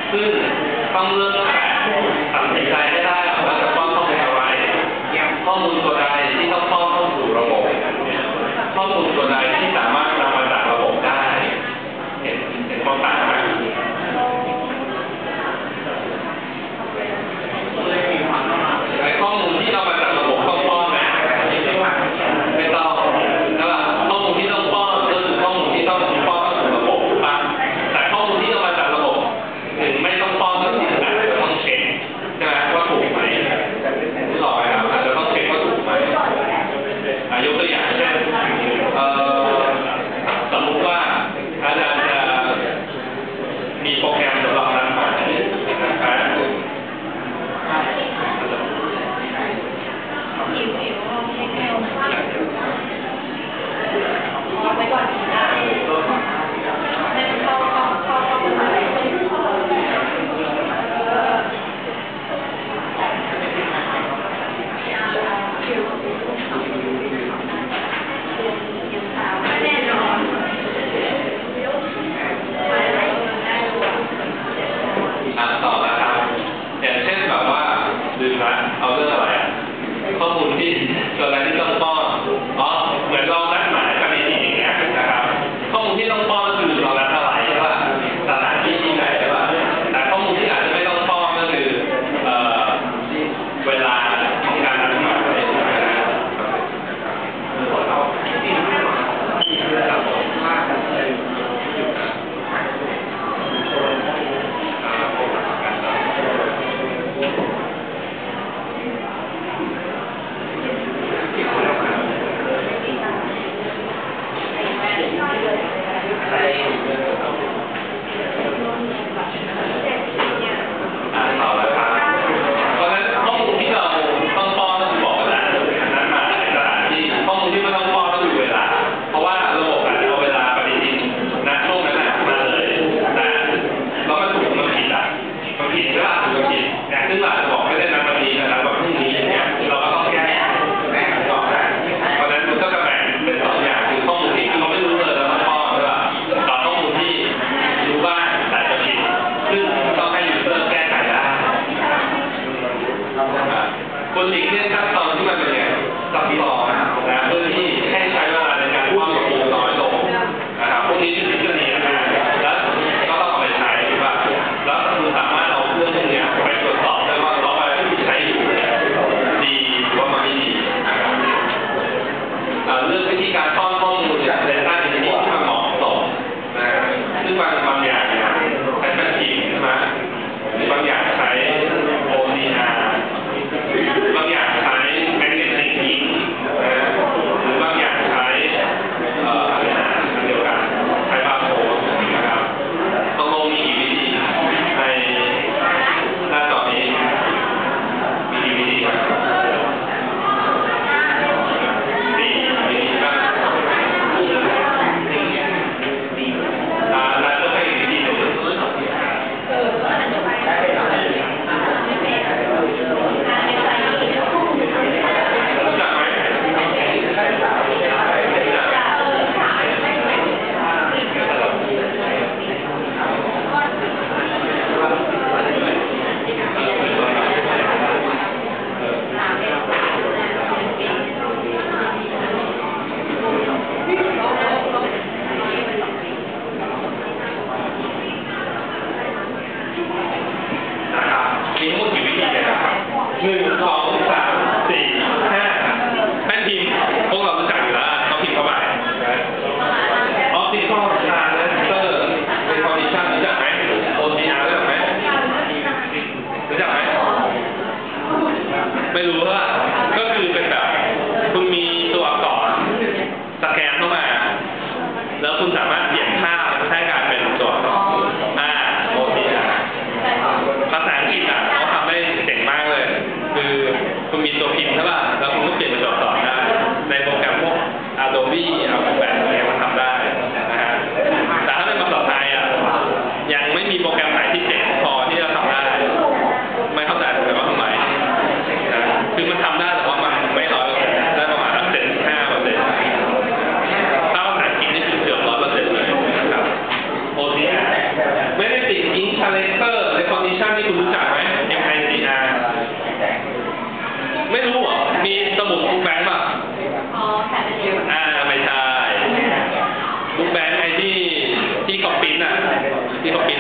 ซึ่งต้องเลือกตัดสินใจให้ได้ว่าจะป้อนข้อมูลอะไรข้อมูลตัวใดที่ต้องป้อนเข้าสู่ระบบข้อมูลตัวใดที่สามารถนำมาจากระบบได้เห็นความต่างไหมไอ้ข้อมูลที่เรามาจากระบบต้องป้อนนะไม่ต้องแล้วข้อมูลที่ต้องป้อนก็คือข้อมูลที่ต้องป้อนเข้าสู่ระบบถูกปะแต่ข้อมูลที่เรามาจากระบบถึงไม่ต้องป้อนก็จริงแต่ต้องเช็คใช่ไหมว่าถูกไหมที่หลอกไปครับอาจจะต้องเช็คว่าถูกไหมยกตัวอย่างเช่นสมมติว่าอาจารย์จะมีโปรแกรมสำหรับนักหมายนะครับไปก่อนได้ไม่เข้าแน่นอนต่อนะครับอย่างเช่นแบบว่าลืมละเอาเรื่องอะไรอ่ะข้อมูลที่ตัวอะไรที่ต้องป้อนเหมือนเรานัดหมายกันในที่อย่างเงี้ยนะครับข้อมูลที่ต้องป้อนก็คือเรานัดอะไรใช่ป่ะสถานที่ที่ไหนใช่ป่ะแต่ข้อมูลที่อาจจะไม่ต้องป้อนก็คือเวลาของการนัดหมายซึ่งเราจะบอกไม่ได้นัดวันนี้นะครับแบบพรุ่งนี้อย่างเงี้ยเราก็ต้องแก้ก่อนนะเพราะฉะนั้นมันก็จะแบ่งเป็นสองอย่างคือข้อมูลที่เราไม่รู้เลยแล้วต้องป้อนใช่ป่ะกับข้อมูลที่รู้บ้างแต่จะผิดซึ่งต้องให้ยูเซอร์แก้ไขได้คนหลีกเลี่ยงขั้นตอนที่มันเป็นอย่างซับซ้อนนะเพื่อที่ให้ใช้เวลาในการป้อนข้อมูลน้อยลงนะครับพวกนี้คือทฤษฎีนะแล้วก็ต้องเอาไปใช้ถูกป่ะแล้วคุณสามารถเอาเครื่องพวกนี้ไปตรวจสอบได้ว่าเราไปใช้อยู่ดีหรือว่ามันไม่ดีนะครับเรื่องวิธีการป้อนข้อมูลจาก Data Entry ที่มันเหมาะสมนะซึ่งบางอย่างเนี่ยใช้แมชชีนใช่ไหมหรือบางอย่างใช้ OCR บางอย่างใช้ Magnetic Ink หรือบางอย่างใช้อะไรนะเดียวกันใช้บาร์โค้ดนะครับต้องลงมีกี่วิธีในหน้าจอนี้มีกี่วิธีครับ4 วิธีบ้างแล้วก็ให้วิธีหนึ่งรู้จักไหมมีทั้งหมดกี่วิธีนะครับ1 2 3 4 5แป้นพิมพ์พวกเรารู้จักอยู่แล้วต้องพิมพ์เข้าไปOptical Transistor Recognition รู้จักไหม OCR รู้จักไหมรู้จักไหมไม่รู้ว่าก็คือเป็นแบบคุณมีตัวอักษรสแกนเข้ามาแล้วคุณสามารถเปลี่ยนภาพให้กลายเป็นตัวอักษรOCR ภาษาอังกฤษเขาทำได้เจ๋งมากเลยคือที่เขาปริ้น